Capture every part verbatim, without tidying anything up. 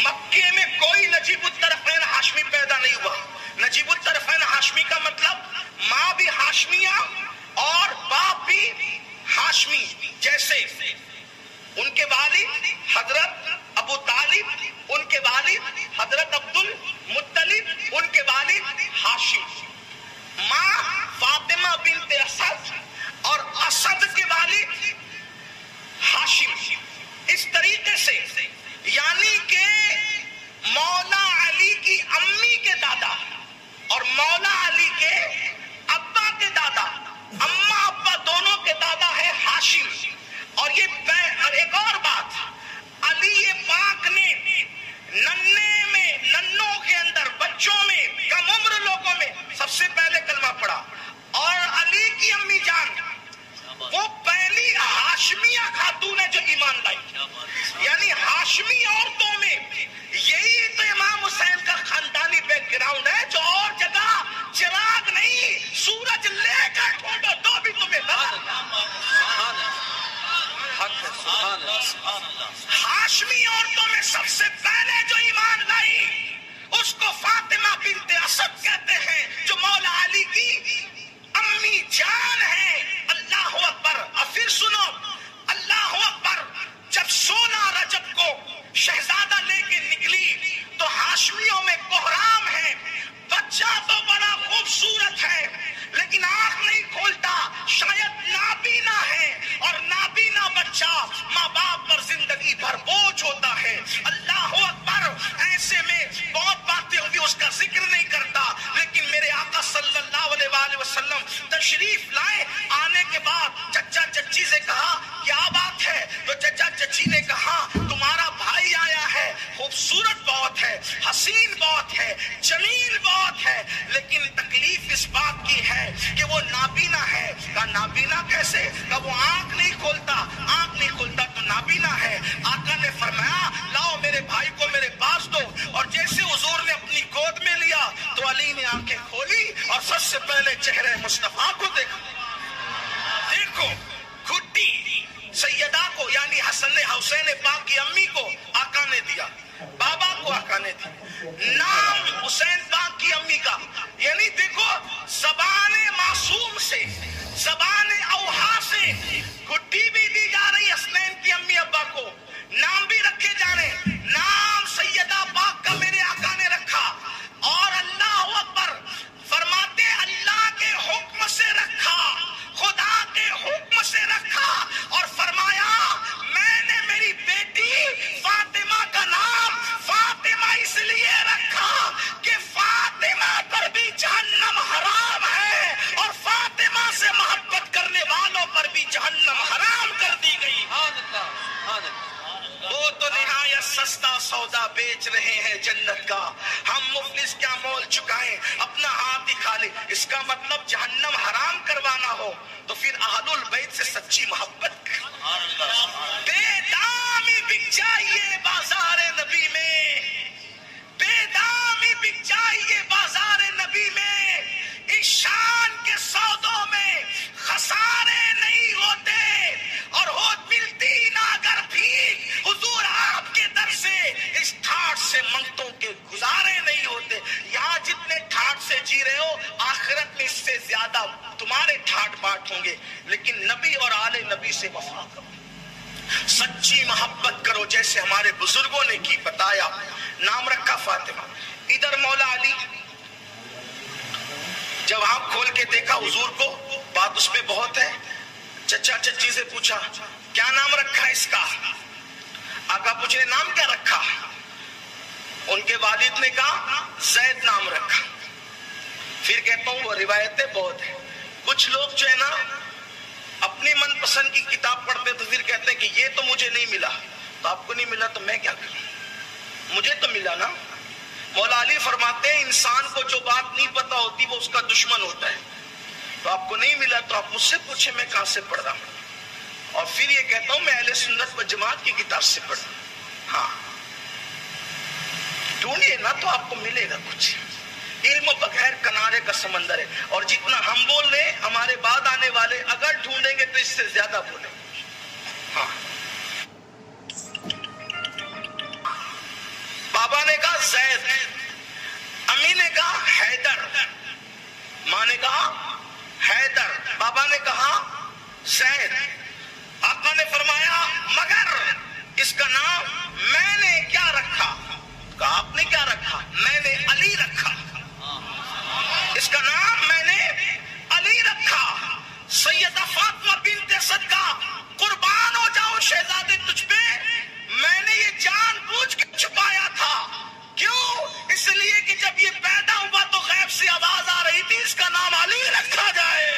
مکے میں کوئی نجیب الطرفین ہاشمی پیدا نہیں ہوا. نجیب الطرفین ہاشمی کا مطلب ماں بھی ہاشمیہ اور باپ بھی ہاشمی. جیسے ان کے والد حضرت ابو طالب, ان کے والد حضرت عبد المطلب, ان کے والد ہاشم. ماں فاطمہ بنت اسد اور اسد کے والد ہاشم. اس طریقے سے یعنی کہ مولا علی کی امی کے دادا اور مولا علی کے ابا کے دادا, اما ابا دونوں کے دادا ہے ہاشم. اور یہ اور ایک اور بات, علی پاک نے ننے میں, ننوں کے اندر, بچوں میں, کم عمر لوگوں میں سب سے پہلے کلمہ پڑھا. اور علی کی امی جان وہ پہلی ہاشمیہ خاتون ہے جو ایمان لائی. یعنی ہاشمی عورتوں میں یہی تو امام حسین کا خاندانی بیک گراؤنڈ ہے جو اور جگہ چراغ نہیں, سورج لے کر ڈھونڈو تو بھی تمہیں ہاشمی عورتوں میں سب سے پہلے جو ایمان لائی اس کو فاطمہ بنت اسد کہتے ہیں جو مولا علی کی امی جان ہے. اللہ اکبر. اور پھر سنو, اللہ اکبر, جب سولہ رجب کو شہزادہ لے کے نکلی تو ہاشمیوں میں کوہرام ہے. بچہ تو بڑا خوبصورت ہے لیکن آنکھ نہیں کھولتا, شاید نابینا ہے, اور نابینا بچہ ماں باپ پر زندگی بھر بوجھ ہوتا ہے. اللہ اکبر. ایسے میں بہت باتیں ہوگی, اس کا ذکر نہیں کرتا, لیکن میرے آقا صلی اللہ علیہ وآلہ وسلم تشریف لائے. آنے کے بعد چچا چچی سے کہا کیا بات ہے, تو چچا چچی نے کہا تمہارا بھائی آیا ہے, خوبصورت بہت ہے, حسین بہت ہے, جمیل بہت ہے, لیکن تکلیف اس بات کی ہے کہ وہ نابینا ہے. کہا نابینا کیسے؟ کہا وہ آنکھ نہیں کھولتا. آنکھ نہیں کھولتا تو نابینا ہے. آقا نے فرمایا لاؤ میرے بھائی کو میرے پاس دو. اور جیسے حضور نے اپنی گود میں لیا تو علی نے آنکھیں کھولی اور سب سے پہلے چہرے مصطفیٰ کو دیکھا. دیکھو گھٹی سیدہ کو یعنی حسن حسین پاک کی امی کو آقا نے دیا, بابا کو آقا نے دی, نام حسین پاک کی امی کا. یعنی دیکھو زبان معصوم سے, زبان اوحا سے گھٹی بھی دی جا رہی حسنین کی امی ابا کو, نام بھی رکھے جا رہے. نام سیدہ پاک کا میرے آقا نے رکھا. اور اللہ اکبر فرماتے اللہ کے حکم سے رکھا, خدا کے حکم سے رکھا. اور فرمایا میں نے میری بیٹی فاطمہ کا نام فاطمہ اس لیے رکھا کہ فاطمہ پر بھی جہنم حرام ہے اور فاطمہ سے محبت کرنے والوں پر بھی جہنم حرام کر دی گئی. وہ تو نہایت سستا سودا بیچ رہے ہیں جنت کا, ہم مفلس کیا مول چکائیں, اپنا ہاتھ دکھا لے. اس کا مطلب جہنم حرام کروانا ہو تو پھر اہل البیت سے سچی محبت کر. بے دامی بک جائیے بازار نبی میں, بے دامی بک جائیے بازار نبی میں. اس شان کے سودوں میں خسارے نہیں ہوتے اور ہو ملتی نہ اگر بھی حضور آپ کے در سے اس ٹھاٹ سے منگتوں کے گزارے نہیں ہوتے. یہاں جتنے ٹھاٹ سے جی رہے ہو آخرت میں اس سے زیادہ تمہارے ٹھاٹ باٹ ہوں گے. لیکن نبی اور آل نبی سے وفا کرو, سچی محبت کرو جیسے ہمارے بزرگوں نے کی. بتایا نام رکھا فاطمہ. ادھر مولا علی جب آنکھ کھول کے دیکھا حضور کو, بات اس میں بہت ہے. چچا چچی سے پوچھا کیا نام رکھا اس کا؟ آقا پوچھے نام کیا رکھا؟ ان کے والد نے کہا زید نام رکھا. پھر کہتا ہوں وہ روایتیں بہت ہیں. کچھ لوگ جو ہے نا اپنی من پسند کی کتاب پڑھتے تو پھر کہتے ہیں کہ یہ تو مجھے نہیں ملا, تو آپ کو نہیں ملا تو میں کیا کروں, مجھے تو ملا نا. مولا علی فرماتے ہیں انسان کو جو بات نہیں پتا ہوتی وہ اس کا دشمن ہوتا ہے. تو آپ کو نہیں ملا تو آپ مجھ سے پوچھیں میں کہاں سے پڑھ رہا ہوں. اور پھر یہ کہتا ہوں میں اہل سنت و جماعت کی کتاب سے پڑھ رہا ہوں. ہاں ڈھونڈیے نا تو آپ کو ملے گا کچھ. علم بغیر کنارے کا سمندر ہے, اور جتنا ہم بول رہے ہیں ہمارے بعد آنے والے اگر ڈھونڈیں گے تو اس سے زیادہ بولیں گے. ہاں نے کہا زید، امی نے کہا حیدر، ماں نے کہا حیدر، بابا نے کہا زید۔ آقا نے فرمایا مگر اس کا نام میں نے کیا رکھا؟ کہا آپ نے کیا رکھا؟ میں نے علی رکھا، اس کا نام میں نے علی رکھا۔ سیدہ فاطمہ بنت اسد کا قربان ہو جاؤ شہزادے تجھ پہ، میں نے یہ جان بوجھ کے چھپایا تھا۔ کیوں؟ اس لیے کہ جب یہ پیدا ہوا تو غیب سے آواز آ رہی تھی اس کا نام علی رکھا جائے۔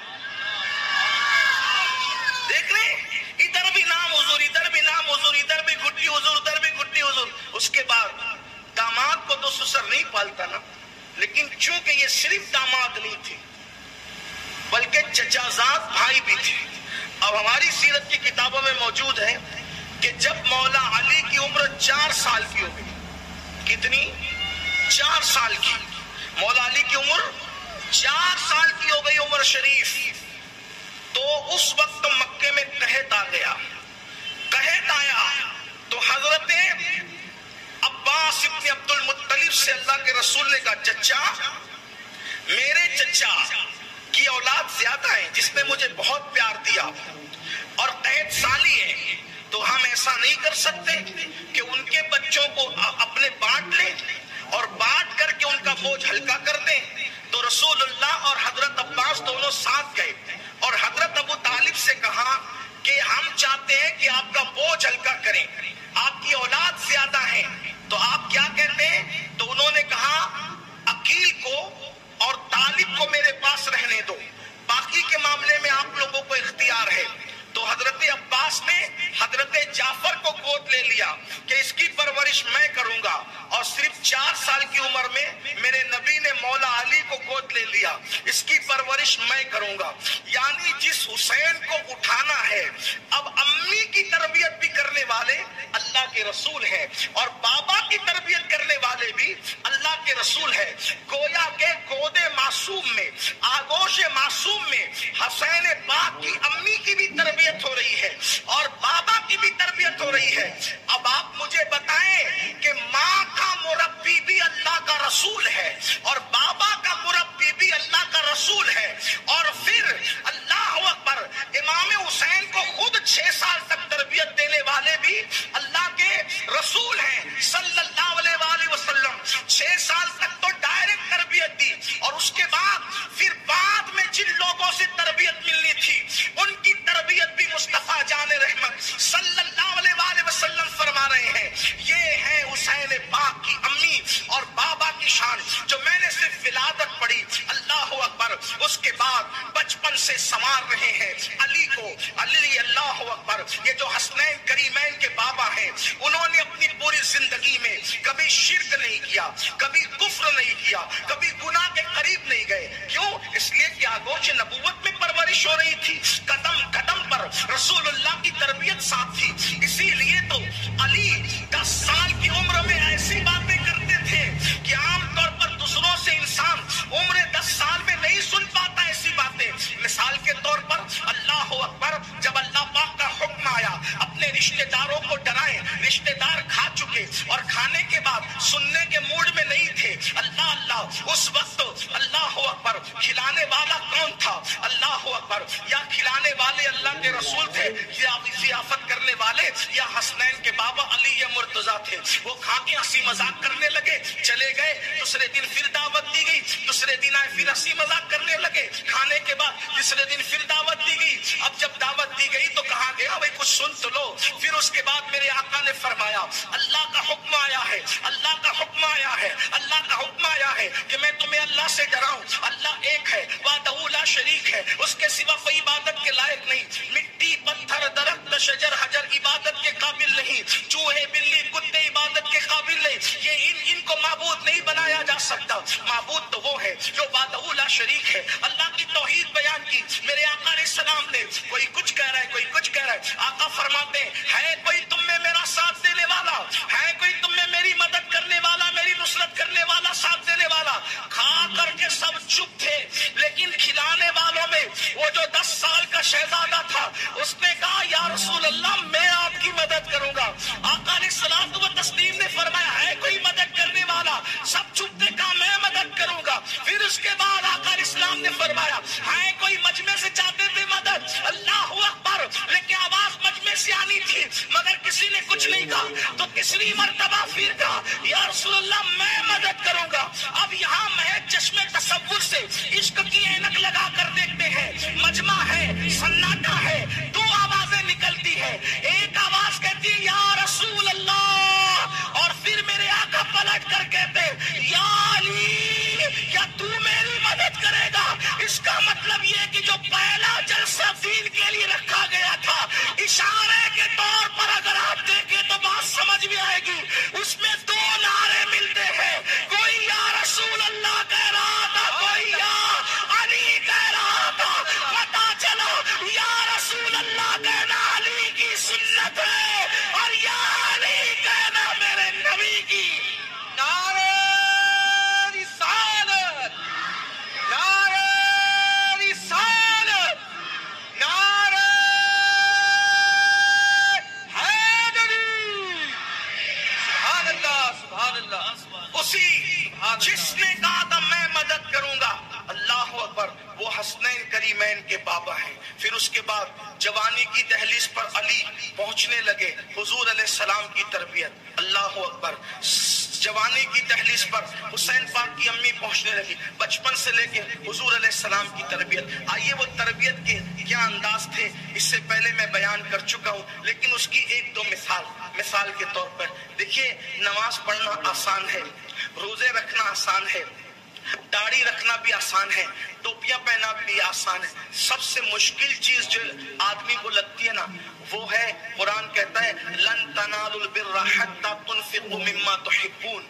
دیکھ رہے ادھر بھی نام حضور، ادھر بھی نام حضور، ادھر بھی گھٹی حضور، ادھر بھی گھٹی حضور۔ اس کے بعد داماد کو تو سسر نہیں پالتا نا، لیکن چونکہ یہ صرف داماد نہیں تھے بلکہ چچا زاد بھائی بھی تھے۔ اب ہماری سیرت کی کتابوں میں موجود ہے کہ جب مولا علی کی عمر چار سال کی ہو گئی، کتنی؟ چار سال کی، مولا علی کی عمر چار سال کی ہو گئی عمر شریف، تو اس وقت مکے میں قحط آ گیا۔ قحط آیا تو حضرت عباس ابن عبد المطلب سے اللہ کے رسول نے کہا چچا، میرے چچا کی اولاد زیادہ ہیں جس نے مجھے بہت پیار دیا اور قحط سالی ہے، تو ہم ایسا نہیں کر سکتے کہ ان کے بچوں کو اپنے بانٹ لیں اور بانٹ کر کے ان کا بوجھ ہلکا کر دیں؟ تو رسول اللہ اور حضرت عباس دونوں ساتھ گئے اور حضرت ابو طالب سے کہا کہ ہم چاہتے ہیں کہ آپ کا بوجھ ہلکا کریں، آپ کی اولاد زیادہ ہیں، تو آپ کیا کہتے ہیں؟ تو انہوں نے کہا عقیل کو اور طالب کو میرے پاس رہنے دو، باقی کے معاملے میں آپ لوگوں کو اختیار ہے۔ تو حضرت عباس نے حضرت جعفر کو گود لے لیا کہ اس کی پرورش میں کروں گا، اور صرف چار سال کی عمر میں میرے نبی نے مولا علی کو گود لے لیا، اس کی پرورش میں کروں گا۔ یعنی جس حسین کو اٹھانا ہے، اب امی کی تربیت بھی کرنے والے اللہ کے رسول ہیں اور بابا کی تربیت کرنے والے بھی اللہ کے رسول ہیں۔ گویا کہ گود معصوم میں، آغوش معصوم میں حسین پاک کی امی کی بھی تربیت ہو رہی ہے اور بابا کی بھی تربیت ہو رہی ہے۔ اب آپ مجھے بتائیں کہ ماں کا مربی بھی اللہ کا رسول ہے اور بابا کا مربی بھی اللہ کا رسول ہے، اور پھر اللہ اکبر امام حسین کو خود چھ سال تک تربیت دینے والے بھی اللہ کے رسول ہیں صلی اللہ علیہ وآلہ وسلم۔ چھ سال تک تو ڈائریکٹ تربیت دی، اور اس کے بعد پھر بعد میں جن لوگوں سے تربیت ملنی تھی ان کی تربیت بھی مصطفیٰ جان رحمت صلی اللہ علیہ وآلہ وسلم فرما رہے ہیں۔ یہ ہے حسین پاک کی امی اور بابا کی شان جو میں نے صرف ولادت پڑھی، اللہ اکبر، اس کے بعد بچپن سے سنوار رہے ہیں علی کو۔ علی اللہ اکبر، یہ جو حسنین کریمین کے بابا ہیں، انہوں نے اپنی پوری زندگی میں کبھی شرک نہیں کیا، کبھی کفر نہیں کیا، کبھی گناہ کے قریب نہیں گئے۔ کیوں؟ اس لیے کہ آغوش نبوت میں پرورش ہو رہی تھی، قدم قدم پر رسول اللہ کی تربیت ساتھ تھی۔ اسی لیے تو علی دس سال کی عمر میں ایسی باتیں کرتے تھے کہ عام طور پر دوسروں سے انسان عمر دس سال میں نہیں سن پاتا ایسی باتیں۔ مثال کے طور پر اللہ اکبر، جب اللہ پاک کا حکم آیا اپنے رشتہ داروں کو ڈرائیں، رشتہ دار کھا چکے اور کھانے کے بعد سننے کے موڈ میں نہیں تھے، اللہ اللہ، اس وقت اللہ اکبر کھلانے والا کون تھا؟ اللہ اکبر، یا کھلانے والے اللہ کے رسول تھے یا ضیافت کرنے والے یا حسنین کے بابا علی یا مرتضیٰ تھے؟ وہ کھا کے ہنسی مذاق کرنے لگے، چلے گئے، دوسرے دن پھر دعوت دی گئی، دوسرے دن آئے پھر ہنسی مذاق کرنے لگے، کھانے کے بعد تیسرے دن پھر دعوت دی گئی۔ اب جب دعوت دی گئی تو کہا گیا بھائی کچھ سن تو لو۔ پھر اس کے بعد میرے آقا نے فرمایا اللہ کا حکم آیا ہے، اللہ کا حکم آیا ہے، اللہ کا حکم آیا ہے کہ میں تمہیں اللہ سے ڈراؤں۔ اللہ ایک ہے، وحدہ لا شریک ہے، اس کے سوا کوئی عبادت کے لائق نہیں۔ مٹی، پتھر، درخت، شجر، حجر عبادت کے قابل نہیں، چوہے، بلی، کتے عبادت کے قابل نہیں، یہ ان ان کو معبود نہیں بنایا جا سکتا۔ معبود تو وہ ہے جو وحدہ لا شریک ہے۔ اللہ کی توحید بیان کی میرے آقا علیہ السلام نے۔ کوئی کچھ کہہ رہا ہے، کوئی کچھ کہہ رہا ہے، آقا فرماتے ہیں ہے کوئی تم میں میرا ساتھ دینے والا، ہے کوئی تم میں میری مدد کرنے والا، میری نصرت کرنے والا، ساتھ دینے والا؟ کھا کر کے سب چپ تھے، لیکن کھلانے والوں میں وہ جو دس سال کا شہزادہ تھا اس نے کہا یا رسول اللہ میں آپ کی مدد کروں گا۔ آقا علیہ السلام و تسلیم نے فرمایا ہے کوئی مدد किसी ने कुछ नहीं कहा तो तीसरी मर्तबा फिर कहा या रसूल अल्लाह मैं मदद करूंगा। अब यहाँ महज चश्मे तसव्वुर से इश्क की ऐनक लगा कर देखते हैं, मजमा है, सन्नाटा है, दो आवाजें निकलती है। एक आवाज कहती है या रसूल अल्लाह, और फिर मेरे आका पलट कर कहते या अली, क्या तू मेरी मदद करेगा? इसका मतलब ये कि जो पहला जलसा दीन के लिए रखा गया था, इशारे के तौर पर अगर आप देखें तो बात समझ में आएगी। उसमें दो नारे मिलते हैं, कोई या रसूल अल्लाह कह रहा था, कोई या अली कह रहा था। पता चला या रसूल अल्लाह कहना अली की सुन्नत है और या अली कहना मेरे नबी की। नारे रिसालत, नारे रिसालत, नारे उसी जिसने कहा था मैं मदद करूंगा, अल्लाह अकबर, वो हसनैन करीमैन के बाबा हैं। फिर उसके बाद जवानी की दहलीज पर अली पहुंचने लगे, हुजूर अलैहिस्सलाम की तरबियत, अल्लाह अकबर। जवानी की दहलीज पर हुसैन पाक की अम्मी पहुंचने लगी, बचपन से लेके हुजूर अलैहिस्सलाम की तरबियत। आइए वो तरबियत के क्या अंदाज थे, इससे पहले मैं बयान कर चुका हूँ, लेकिन उसकी एक दो मिसाल मिसाल के तौर पर देखिए। नमाज पढ़ना आसान है, रोजे रखना आसान है, दाढ़ी रखना भी आसान है, टोपियां पहना भी आसान है। सबसे मुश्किल चीज जो आदमी को लगती है ना, वो है, कुरान कहता है लन तनालुल बिर्रा हत्ता तुनफिकू मिम्मा तुहिब्बून।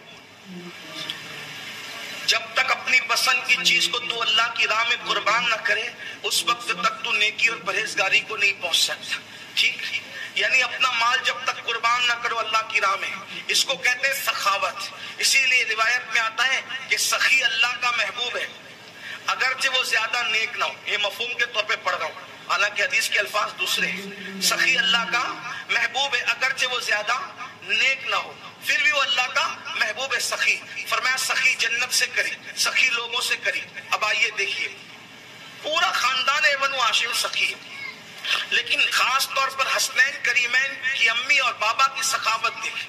जब तक अपनी पसंद की चीज को तू अल्लाह की राह में कुर्बान न करे, उस वक्त तक तू नेकी और परहेजगारी को नहीं पहुंच सकता। ठीक, यानी अपना माल जब तक कुर्बान न करो अल्लाह की राह में, इसको कहते हैं सखावत। इसीलिए रिवायत में आता है कि सखी अल्लाह का महबूब है, अगरचे वो ज्यादा नेक ना हो। ये मफहूम के तौर पे पढ़ रहा हूँ, हालांकि हदीस के अल्फाज दूसरे हैं। सखी अल्लाह का महबूब है, अगरचे वो ज्यादा नेक ना हो, फिर भी वो अल्लाह का महबूब है। सखी फरमाया सखी जन्नत से करी, सखी लोगों से करी। अब आइए देखिए, पूरा खानदान है बनु हाशिम सखी, लेकिन खास तौर पर हसनैन करीमैन की अम्मी और बाबा की सखावत देखी।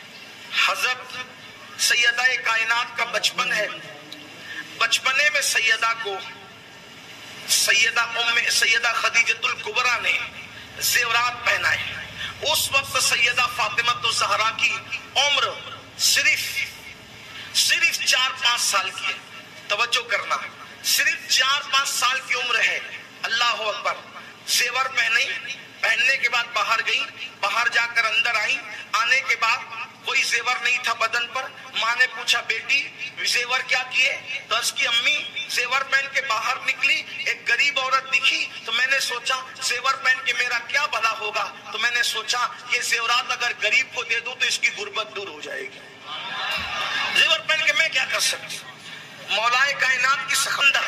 हजरत सैयदा कायनात का बचपन है, बचपने में सैयदा को सैयदा उम्मे सैयदा खदीजतुल कुबरा ने जेवरात पहनाए। उस वक्त सैयदा फातिमा ज़हरा की उम्र सिर्फ सिर्फ चार पांच साल की है। तवज्जो करना, सिर्फ चार पांच साल की उम्र है। अल्लाह अकबर। जेवर पहनी, पहनने के बाद बाहर गई, बाहर जाकर अंदर आई, आने के बाद कोई जेवर नहीं था बदन पर। माँ ने पूछा बेटी जेवर क्या किए? तो उसकी अम्मी जेवर पहन के बाहर निकली, एक गरीब औरत दिखी, तो मैंने सोचा जेवर पहन के मेरा क्या भला होगा, तो मैंने सोचा ये जेवरात अगर गरीब को दे दूं तो इसकी गुर्बत दूर हो जाएगी। जेवर पहन के मैं क्या कर सकती? मौलाए कायनात की सखंदा,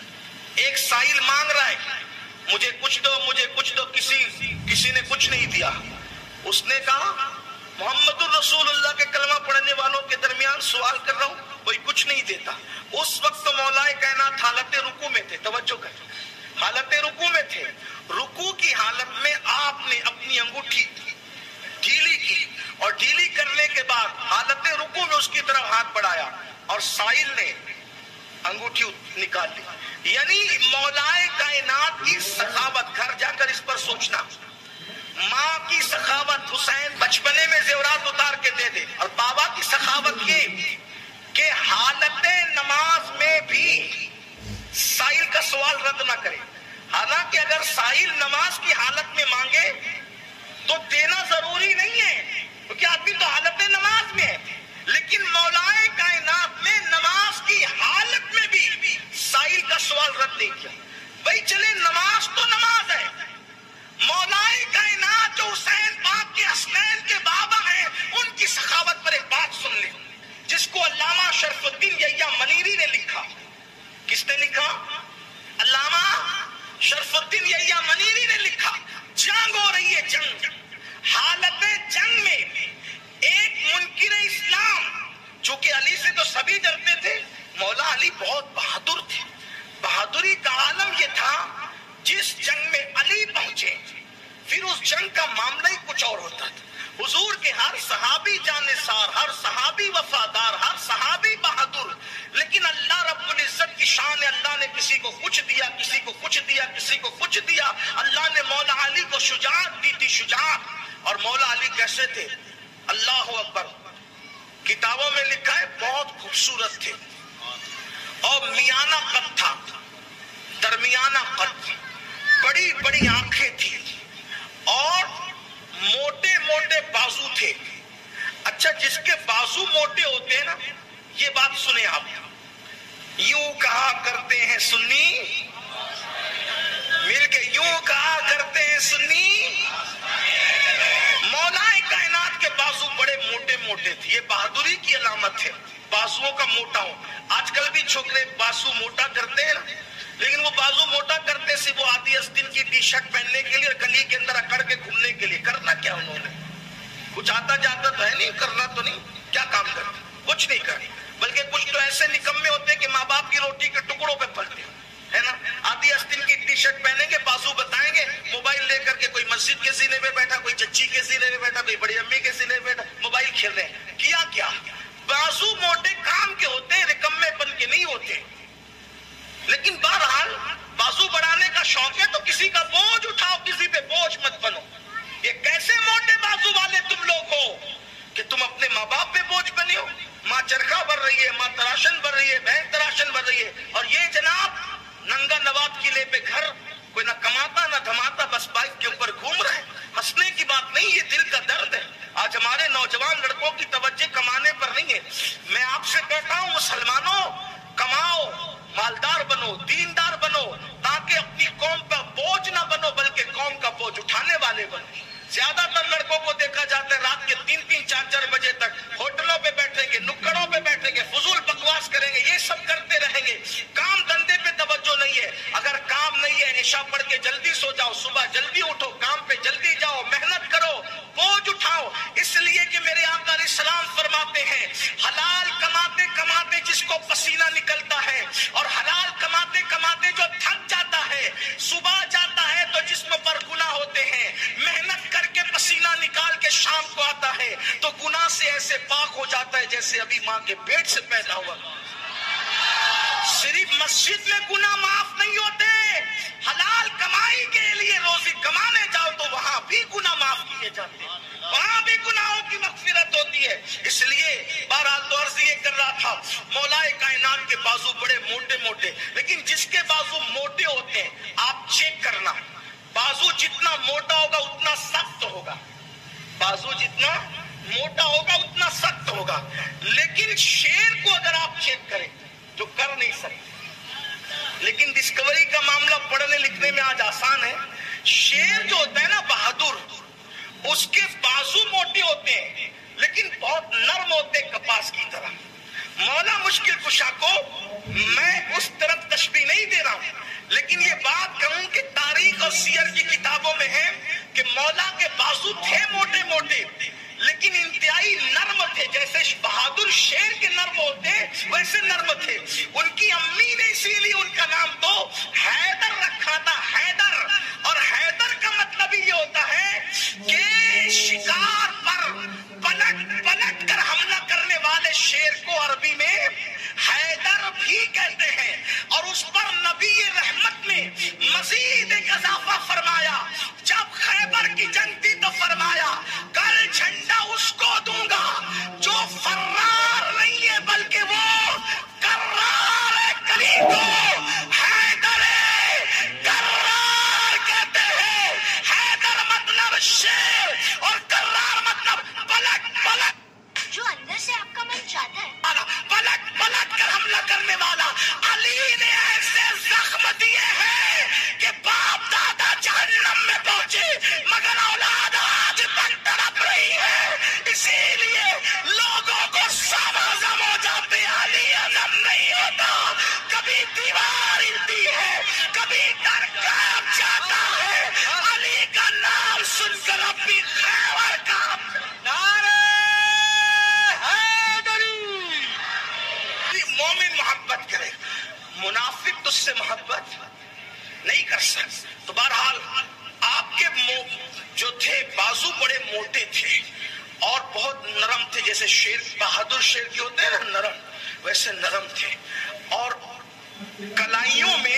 एक साइल मांग रहा है मुझे कुछ दो, मुझे कुछ दो, किसी किसी ने कुछ नहीं दिया। उसने कहा मोहम्मदुर रसूलुल्लाह के कलमा पढ़ने वालों के दरमियान सवाल कर रहा हूँ, कोई कुछ नहीं देता। उस वक्त तो मौलाए कायनात हालत रुकू में थे, तवज्जो कर, हालत रुकू में थे। रुकू की हालत में आपने अपनी अंगूठी ढीली की और ढीली करने के बाद हालत रुकू में उसकी तरफ हाथ बढ़ाया और साइल ने अंगूठी निकाल ली। यानी मौलाए कायनात की सखावत, घर जाकर इस पर सोचना, माँ की सखावत हुसैन बचपने में जेवरात उतार के दे दे, और बाबा की सखावत ये कि हालत नमाज में भी साइल का सवाल रद्द ना करे। हालांकि अगर साइल नमाज की हालत में मांगे तो देना जरूरी नहीं है, क्योंकि आदमी तो हालत नमाज में है, लेकिन मौलाए कायनात ने नमाज की हालत में भी साइल का सवाल रद्द नहीं किया। भाई चले, नमाज तो नमाज है। मौलाए कायनात जो हुसैन पाक के हसनैन के बाबा हैं, उनकी सखावत पर एक बात सुन ले, जिसको अल्लामा शरफुद्दीन यहिया मनीरी ने लिखा। किसने लिखा? अल्लामा शरफुद्दीन यहिया मनीरी ने लिखा। जंग हो रही है, जंग, हालत जंग में एक मुनकिर इस्लाम, जो कि अली से तो सभी डरते थे, मौला अली बहुत बहादुर थे। बहादुरी का आलम यह था, जिस जंग में अली पहुंचे फिर उस जंग का मामला ही कुछ और होता था। حضور کے ہر صحابی جانثار، ہر صحابی وفادار، ہر صحابی بہادر، لیکن اللہ رب العزت کی شان ہے، اللہ نے کسی کو کچھ دیا، کسی کو کچھ دیا، کسی کو کچھ دیا۔ اللہ نے مولا علی کو شجاعت دی تھی، شجاعت۔ اور مولا علی کیسے تھے؟ اللہ اکبر، کتابوں میں لکھا ہے بہت خوبصورت تھے اور میانہ قد تھا، درمیانہ قد، بڑی بڑی آنکھیں تھی اور موٹے موٹے بازو تھے۔ اچھا، جس کے بازو موٹے ہوتے ہیں نا، یہ بات سنیں آپ، یوں کہا کرتے ہیں سنی، مل کے یوں کہا کرتے ہیں سنی، مولا کائنات کے بازو بڑے موٹے موٹے تھے۔ یہ بہادری کی علامت ہے، بازوؤں کا موٹا ہو۔ آج کل بھی چھوکرے بازو موٹا کرتے ہیں نا، لیکن وہ بازو موٹا کرتے سے وہ آدھی آستین کی ٹی شرٹ پہننے کے لیے اور گلی کے اندر اکڑ کے گھومنے کے لیے۔ کرنا کیا انہوں نے؟ کچھ آتا جاتا تو ہے نہیں، کرنا تو نہیں، کیا کام کرتے؟ کچھ نہیں کرتے، بلکہ کچھ تو ایسے نکمے ہوتے ہیں کہ ماں باپ کی روٹی کے ٹکڑوں پہ پلتے ہیں، ہے نا؟ آدھی آستین کی ٹی شرٹ پہنیں گے، بازو بتائیں گے، موبائل لے کر کے کوئی مسجد کے سینے پہ بیٹھا، کوئی چچی کے سینے پہ بیٹھا، کوئی بڑی امی کے سینے پہ بیٹھا، موبائل کھیل رہے ہیں۔ کیا کیا؟ بازو موٹے کام کے ہوتے ہیں، رکمے پن کے نہیں ہوتے۔ لیکن بہرحال بازو بڑھانے کا شوق ہے تو کسی کا بوجھ اٹھاؤ، کسی پہ بوجھ مت بنو۔ یہ کیسے موٹے بازو والے تم لوگ ہو کہ تم اپنے ماں باپ پہ بوجھ بنے ہو؟ ماں چرخا بھر رہی ہے، ماں تراشن بھر رہی ہے، بہن تراشن بھر رہی ہے، اور یہ جناب ننگا نواب قلعے پہ گھر، کوئی نہ کماتا نہ دھماتا، بس بائک کے اوپر گھوم رہا ہے۔ ہنسنے کی بات نہیں، یہ دل کا درد ہے۔ آج ہمارے نوجوان لڑکوں کی توجہ کمانے پر نہیں ہے۔ میں آپ سے کہتا ہوں مسلمانوں، کماؤ، مالدار بنو، دیندار بنو، تاکہ اپنی قوم پر بوجھ نہ بنو بلکہ قوم کا بوجھ اٹھانے والے بنو۔ زیادہ تر لڑکوں کو دیکھا جاتا ہے رات کے تین تین چار چار بجے تک ہوٹلوں پہ بیٹھیں گے، نکڑوں پہ بیٹھیں گے، فضول بکواس کریں گے، یہ سب کرتے رہیں گے، کام دھندے پہ توجہ نہیں ہے۔ اگر کام نہیں ہے، عشاء پڑھ کے جلدی سو جاؤ، صبح جلدی اٹھو، کام پہ جلدی جاؤ، محنت کرو، بوجھ اٹھاؤ، اس لیے کہ میرے آقا علیہ السلام فرماتے ہیں حلال کماتے کماتے جس کو پسینہ نکلتا ہے اور حلال کماتے کماتے جو تھک جاتا ہے، صبح جاتا ہے تو جسم پر گناہ ہوتے ہیں، محنت کر کے پسینہ نکال کے شام کو آتا ہے تو گناہ سے ایسے پاک ہو جاتا ہے جیسے ابھی ماں کے پیٹ سے پیدا ہوا۔ صرف مسجد میں گناہ معاف نہیں ہوتے، حلال کمائی کے لیے روزی کمانے جاؤ تو وہاں بھی گناہ معاف کیے جاتے ہیں، وہاں بھی گناہوں کی مغفرت ہوتی ہے۔ اس لیے بہرحال تو عرض یہ کر رہا تھا، مولا کائنات کے بازو بڑے موٹے موٹے، لیکن جس کے بازو موٹے ہوتے ہیں آپ چیک کرنا، بازو جتنا موٹا ہوگا اتنا سخت ہوگا، بازو جتنا موٹا ہوگا اتنا سخت ہوگا۔ لیکن شیر کو اگر آپ چیک کریں جو کر نہیں سکتے، لیکن ڈسکوری کا معاملہ پڑھنے لکھنے میں آج آسان ہے، شیر جو ہوتا ہے نا بہادر، اس کے بازو موٹے ہوتے ہیں لیکن بہت نرم ہوتے کپاس کی طرح۔ مولا مشکل کشا کو میں اس طرف تشبیہ نہیں دے رہا ہوں، لیکن یہ بات کہوں کہ تاریخ اور سیر کی کتابوں میں ہے کہ مولا کے بازو تھے موٹے موٹے لیکن انتہائی نرم تھے، جیسے بہادر شیر کے نرم ہوتے ویسے نرم تھے۔ ان کی امی نے اسی لیے ان کا نام تو حیدر رکھا تھا، حیدر، اور حیدر کا مطلب یہ ہوتا ہے کہ شکار پر پلٹ پلٹ کر حملہ کرنے والے شیر کو عربی میں حیدر بھی کہتے ہیں۔ اور اس پر نبی رحمت نے مزید ایک اضافہ فرمایا، جب خیبر کی جنگ تھی تو فرمایا کل جھنڈا اس کو دوں گا جو فرار نہیں ہے بلکہ وہ کرار ہے، کلی کو حیدر کرار کہتے ہیں۔ حیدر مطلب شیر اور کرار مطلب پلٹ پلٹ، جو اندر سے آپ کا من چاہتا ہے پلٹ پلٹ کر حملہ کرنے والا۔ علی نے ایسے زخم دیے ہیں کہ باپ دادا جہنم میں پہنچے مگر اولاد آج تک تڑپ رہی ہے، اسی لیے لوگوں کو سب ہضم ہو جاتے، علی ہضم نہیں ہوتا، کبھی دیوار ہلتی ہے، کبھی ڈر کانپ جاتا ہے، علی کا نام سن کر اپنی خیبر کانپ۔ مومن محبت کرے، منافق تو اس سے محبت نہیں کر سکتا۔ تو بہرحال آپ کے جو تھے بازو بڑے موٹے تھے اور بہت نرم تھے، جیسے شیر بہادر شیر کے ہوتے ہیں نا نرم، ویسے نرم تھے. اور کلائیوں میں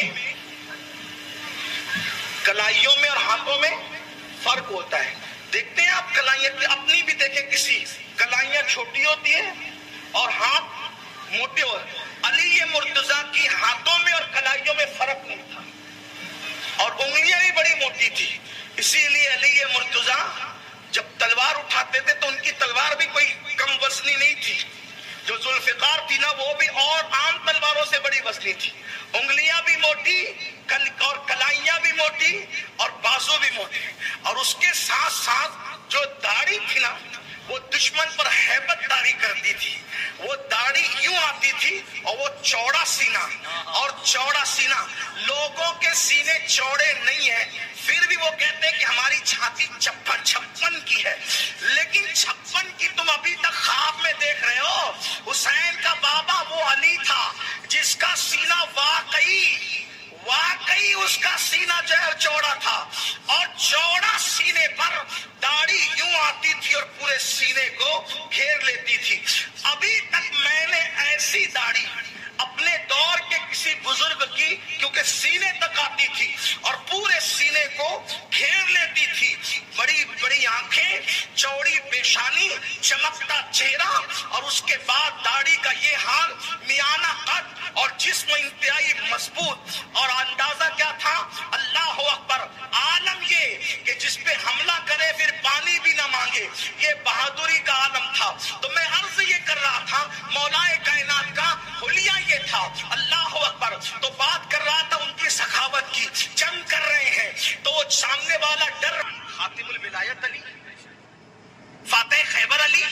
کلائیوں میں اور ہاتھوں میں فرق ہوتا ہے. دیکھتے ہیں آپ کلائیاں اپنی بھی دیکھیں، کسی کلائیاں چھوٹی ہوتی ہیں اور ہاتھ موٹے ہوتے ہیں. علی مرتضیٰ کی ہاتھوں میں اور کلائیوں میں فرق نہیں تھا اور انگلیاں بھی بڑی موٹی تھی. اسی لیے علی مرتضیٰ جب تلوار اٹھاتے تھے تو ان کی تلوار بھی کوئی کم وزنی نہیں تھی. جو ذوالفقار تھی نا وہ بھی اور عام تلواروں سے بڑی وزنی تھی. انگلیاں بھی موٹی اور کلائیاں بھی موٹی اور بازو بھی موٹی. اور اس کے ساتھ ساتھ جو داڑھی تھی نا وہ دشمن پر ہیبت طاری کرتی تھی. وہ داڑھی یوں آتی تھی اور وہ چوڑا سینہ اور چوڑا سینہ. لوگوں کے سینے چوڑے نہیں ہیں پھر بھی وہ کہتے ہیں کہ ہماری چھاتی چھپن چھپن کی ہے، لیکن چھپن کی تم ابھی تک خواب میں دیکھ رہے ہو. حسین کا بابا وہ علی تھا جس کا سینہ واقعی واقعی اس کا سینہ جو ہے چوڑا تھا اور چوڑا سینے پر داڑھی یوں آتی تھی اور پورے سینے کو گھیر لیتی تھی. ابھی تک میں نے ایسی داڑھی اپنے دور کے کسی بزرگ کی، کیونکہ سینے تک آتی تھی اور پورے سینے کو گھیر لیتی تھی. بڑی بڑی آنکھیں، چوڑی پیشانی، چمکتا چہرہ اور اس کے بعد داڑھی کا یہ حال، میانہ قد اور جسم انتہائی مضبوط. اور اندازہ کیا تھا؟ اللہ اکبر. عالم یہ کہ جس پہ حملہ کرے پھر پانی بھی نہ مانگے، یہ بہادری کا عالم تھا. تو میں عرض یہ کر رہا تھا مولا کائنات کا حلیہ یہ تھا. اللہ اکبر. تو بات کر رہا تھا ان کی سخاوت کی. جنگ کر رہے ہیں تو وہ سامنے والا ڈر، خاتم الولایت علی، فاتح خیبر علی،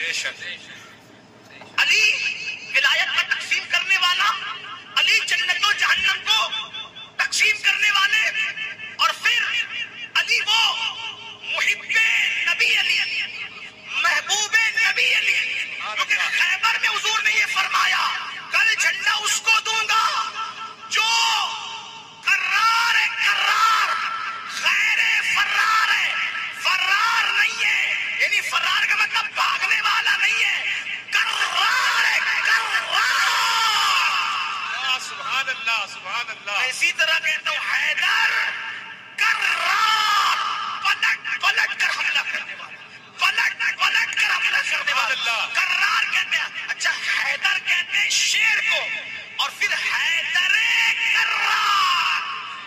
علی ولایت کا تقسیم کرنے والا، علی جنت و جہنم کو تقسیم کرنے والے، اور پھر علی وہ محب نبی علی، محبوب نبی علی. کیونکہ خیبر میں حضور نے یہ فرمایا کل جھنڈا اس کو دوں گا جو کرار ہے، کرار غیر فرار ہے. فرار نہیں ہے، یعنی فرار کا مطلب بھاگنے والا نہیں ہے، کرار ہے، کرار. سبحان اللہ سبحان اللہ. اسی طرح کہتا ہوں حیدر کرار، پلٹ پلٹ کر حملہ کرنے والا، پلٹ پلٹ کر حملہ کرنے والا، کرار کہتے ہیں. اچھا حیدر کہتے ہیں شیر کو، اور پھر حیدر کرار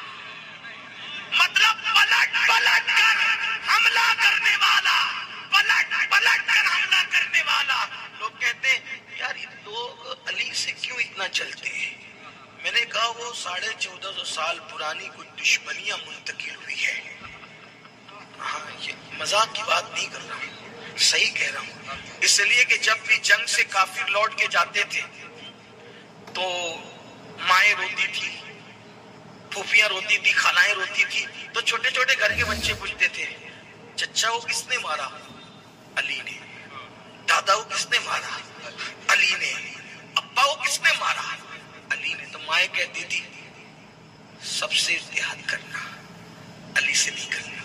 مطلب پلٹ پلٹ کر حملہ کرنے والا، پلٹ پلٹ کر حملہ کرنے والا. لوگ کہتے ہیں یار یہ لوگ علی سے کیوں اتنا چلتے ہیں؟ میں نے کہا وہ ساڑھے چودہ سو سال پرانی کچھ دشمنیاں منتقل ہوئی ہے. ہاں یہ مذاق کی بات نہیں کر رہا ہوں، صحیح کہہ رہا ہوں. اس لیے کہ جب بھی جنگ سے کافر لوٹ کے جاتے تھے تو مائیں روتی تھی، پھوپھیاں روتی تھی، خالائیں روتی تھی، تو چھوٹے چھوٹے گھر کے بچے پوچھتے تھے چچا وہ کس نے مارا؟ علی نے. دادا وہ کس نے مارا؟ علی نے. ابا وہ کس نے مارا؟ علی نے. تو مائیں کہتی تھی سب سے اتحاد کرنا، علی سے نہیں کرنا.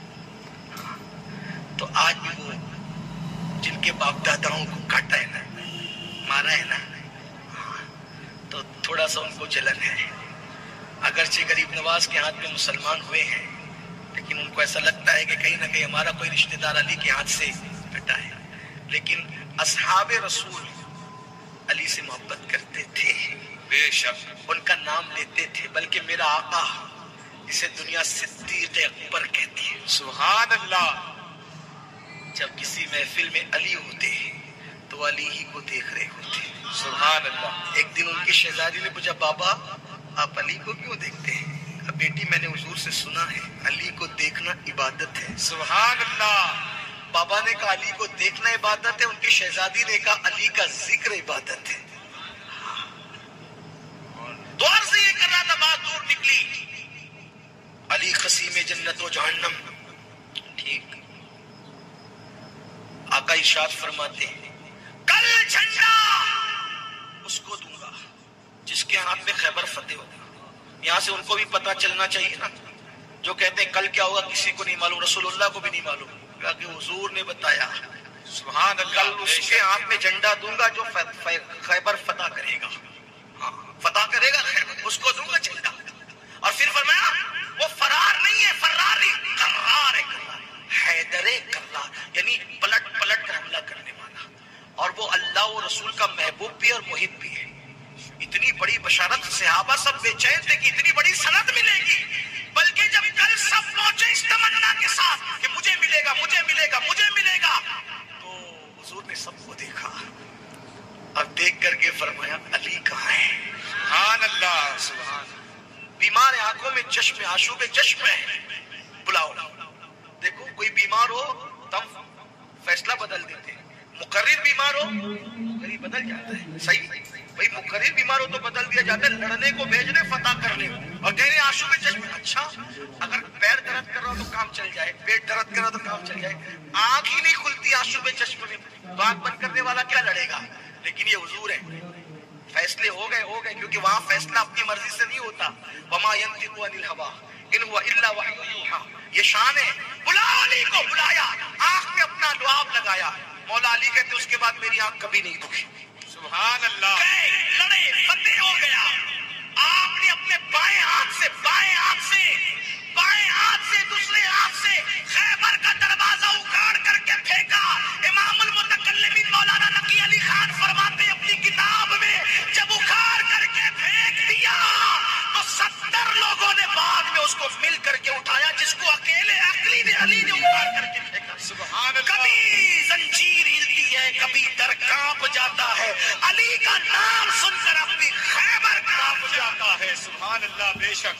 تو آج بھی وہ جن کے باپ داداؤں کو کاٹا ہے نا، مارا ہے نا، تو تھوڑا سا ان کو جلن ہے. اگرچہ غریب نواز کے ہاتھ میں مسلمان ہوئے ہیں لیکن ان کو ایسا لگتا ہے کہ کہیں نہ کہیں ہمارا کوئی رشتہ دار علی کے ہاتھ سے کٹا ہے. لیکن اصحاب رسول علی سے محبت کرتے تھے، بے شک ان کا نام لیتے تھے. بلکہ میرا آقا اسے دنیا صدیق اکبر کہتی ہے. سبحان اللہ. جب کسی محفل میں علی ہوتے تو علی ہی کو دیکھ رہے ہوتے. سبحان اللہ. ایک دن ان کی شہزادی نے پوچھا بابا آپ علی کو کیوں دیکھتے ہیں؟ بیٹی میں نے حضور سے سنا ہے علی کو دیکھنا عبادت ہے. سبحان اللہ. بابا نے کہا علی کو دیکھنا عبادت ہے، ان کی شہزادی نے کہا علی کا ذکر عبادت ہے. دور سے یہ کر رہا تھا، بات دور نکلی. علی قسیم جنت و جہنم. ٹھیک. آقا ارشاد فرماتے ہیں کل جھنڈا اس کو دوں گا جس کے ہاتھ میں خیبر فتح ہوگا. یہاں سے ان کو بھی پتا چلنا چاہیے نا، جو کہتے ہیں کل کیا ہوگا کسی کو نہیں معلوم، رسول اللہ کو بھی نہیں معلوم، کہ حضور نے بتایا سبحان کل اللہ بے اس کے شک ہاتھ میں جھنڈا دوں گا جو خیبر فتح کرے گا، ہاں فتح کرے گا خیبر، اس کو دوں گا جھنڈا۔ اور پھر فرمایا وہ فرار نہیں ہے، فراری کرار ہے، حیدر کرار، یعنی پلٹ پلٹ کر حملہ کرنے والا، اور وہ اللہ و رسول کا محبوب بھی اور محب بھی ہے۔ اتنی بڑی بشارت، صحابہ سب بے چین تھے کہ اتنی بڑی سند ملے گی، بلکہ جب کل سب پہنچے اس تمنا کے ساتھ کہ مجھے ملے گا مجھے ملے گا مجھے ملے گا، تو حضور نے سب کو دیکھا اور دیکھ کر کے فرمایا علی کہاں ہے؟ سبحان اللہ سبحان بیمار آنکھوں میں چشم آشوب چشم ہے، بلاؤ۔ دیکھو کوئی بیمار ہو تو ہم فیصلہ بدل دیتے ہیں، مقرر بیمار ہو مقرر بدل جاتا ہے، صحیح بھائی مقرر بیمار ہو تو بدل دیا جاتا ہے، لڑنے کو بھیجنے فتح کرنے کو، اور کہنے آشوب چشم، اچھا اگر پیر درد کر رہا ہو تو کام چل جائے، پیٹ درد کر رہا ہو تو کام چل جائے، آنکھ ہی نہیں کھلتی آشوب چشم میں تو آنکھ بند کرنے والا کیا لڑے گا؟ لیکن یہ حضور ہے، فیصلے ہو گئے ہو گئے کیونکہ وہاں فیصلہ اپنی مرضی سے نہیں ہوتا، وما ينطق عن الهوى ان هو الا وحی یوحی، یہ شان ہے۔ بلاؤ علی کو، بلایا، آنکھ میں اپنا لعاب لگایا، مولا علی کہتے اس کے بعد میری آنکھ کبھی نہیں دکھی، سبحان اللہ گئے لڑے فتح ہو گیا۔ آپ نے اپنے بائیں ہاتھ سے بائیں ہاتھ سے بائیں ہاتھ سے دوسرے ہاتھ سے خیبر کا دروازہ اکھاڑ کر کے پھینکا۔ امام المتکلمین مولانا نقی علی خان فرماتے ہیں اپنی کتاب میں، جب اکھاڑ کر کے پھینک دیا تو ستر لوگوں نے بعد میں اس کو مل کر کے اٹھایا، جس کو اکیلے عقلی نے علی نے اکھاڑ کر کے پھینکا۔ سبحان اللہ کبھی زنجیر ہلتی ہے، کبھی در کانپ جاتا ہے، علی کا نام سن کر اپنی خیبر کانپ جاتا ہے۔ سبحان اللہ بے شک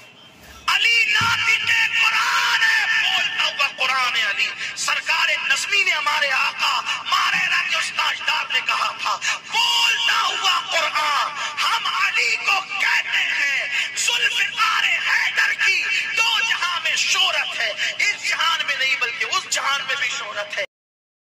علی ناطق قرآن ہے، بولتا ہوا قرآن ہے علی۔ سرکار نظمی نے ہمارے آقا ماریرا کے استاجدار نے کہا تھا بولتا ہوا قرآن، ہم علی کو کہتے ہیں ذوالفقار حیدر کی دو جہاں میں شہرت ہے، اس جہان میں نہیں بلکہ اس جہان میں بھی شہرت ہے۔